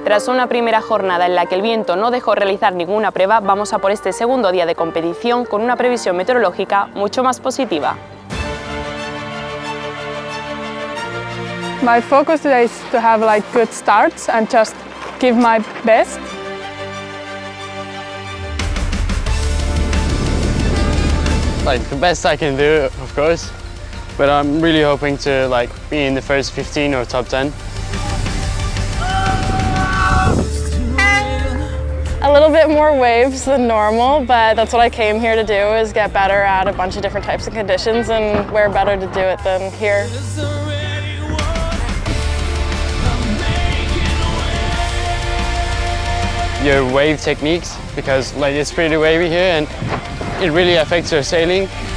Tras una primera jornada en la que el viento no dejó realizar ninguna prueba, vamos a por este segundo día de competición con una previsión meteorológica mucho más positiva. My focus today is to have good starts and just give my best. The best I can do, of course, but I'm really hoping to be in the first 15 or top 10. A little bit more waves than normal, but that's what I came here to do, is get better at a bunch of different types of conditions, and where better to do it than here. Your wave techniques, because it's pretty wavy here and it really affects your sailing.